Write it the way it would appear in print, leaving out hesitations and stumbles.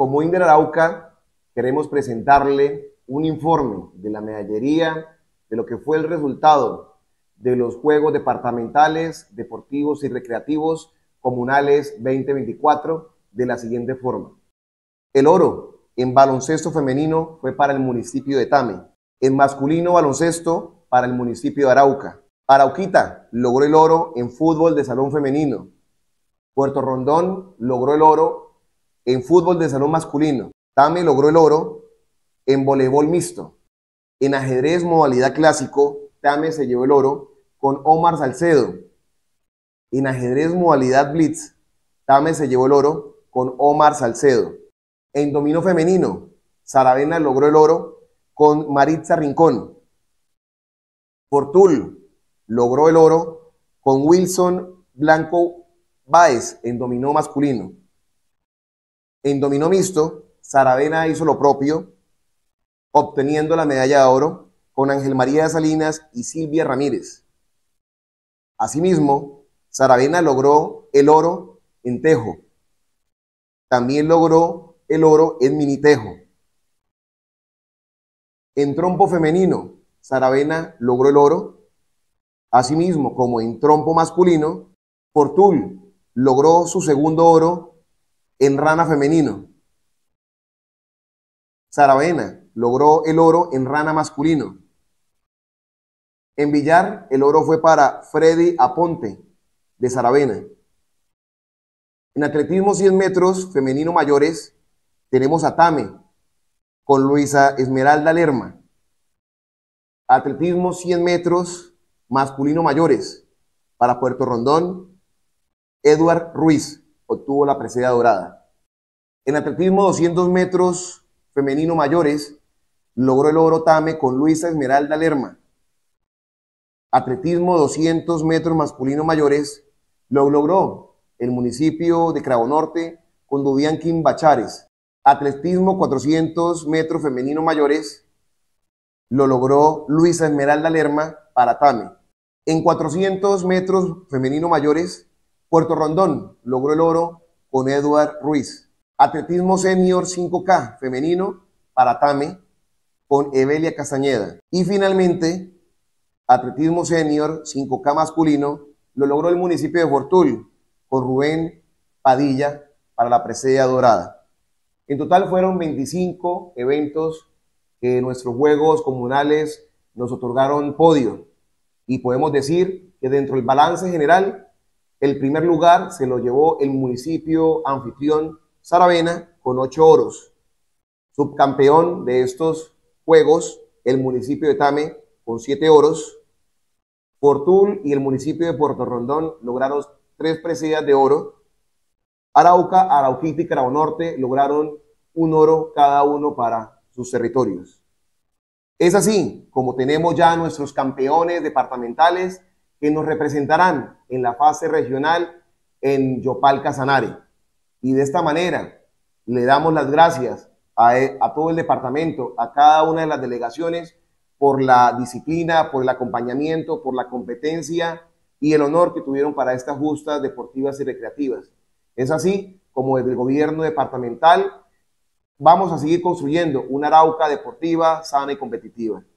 Como Inder Arauca, queremos presentarle un informe de la medallería, de lo que fue el resultado de los Juegos Departamentales, Deportivos y Recreativos Comunales 2024 de la siguiente forma. El oro en baloncesto femenino fue para el municipio de Tame. En masculino baloncesto para el municipio de Arauca. Arauquita logró el oro en fútbol de salón femenino. Puerto Rondón logró el oro en fútbol de salón masculino. Tame logró el oro en voleibol mixto. En ajedrez modalidad clásico, Tame se llevó el oro con Omar Salcedo. En ajedrez modalidad blitz, Tame se llevó el oro con Omar Salcedo. En dominó femenino, Saravena logró el oro con Maritza Rincón. Fortul logró el oro con Wilson Blanco Báez en dominó masculino. En dominó mixto, Saravena hizo lo propio, obteniendo la medalla de oro con Ángel María Salinas y Silvia Ramírez. Asimismo, Saravena logró el oro en tejo. También logró el oro en minitejo. En trompo femenino, Saravena logró el oro. Asimismo, como en trompo masculino, Fortul logró su segundo oro en rana femenino. Saravena logró el oro en rana masculino. En billar, el oro fue para Freddy Aponte, de Saravena. En atletismo 100 metros femenino mayores, tenemos a Tame, con Luisa Esmeralda Lerma. Atletismo 100 metros masculino mayores, para Puerto Rondón, Edward Ruiz obtuvo la presea dorada. En atletismo 200 metros femenino mayores, logró el oro Tame con Luisa Esmeralda Lerma. Atletismo 200 metros masculino mayores, lo logró el municipio de Cravo Norte con Dubián Kim Bachares. Atletismo 400 metros femenino mayores, lo logró Luisa Esmeralda Lerma para Tame. En 400 metros femenino mayores, Puerto Rondón logró el oro con Edward Ruiz. Atletismo senior 5K femenino para Tame con Evelia Castañeda. Y finalmente, atletismo senior 5K masculino lo logró el municipio de Fortul con Rubén Padilla para la presea dorada. En total fueron 25 eventos que nuestros juegos comunales nos otorgaron podio. Y podemos decir que dentro del balance general, el primer lugar se lo llevó el municipio anfitrión Saravena con 8 oros. Subcampeón de estos juegos, el municipio de Tame con 7 oros. Fortul y el municipio de Puerto Rondón lograron 3 preseas de oro. Arauca, Arauquita y Cravo Norte lograron 1 oro cada uno para sus territorios. Es así como tenemos ya nuestros campeones departamentales que nos representarán en la fase regional en Yopal Casanare. Y de esta manera le damos las gracias a todo el departamento, a cada una de las delegaciones por la disciplina, por el acompañamiento, por la competencia y el honor que tuvieron para estas justas deportivas y recreativas. Es así como desde el gobierno departamental vamos a seguir construyendo una Arauca deportiva, sana y competitiva.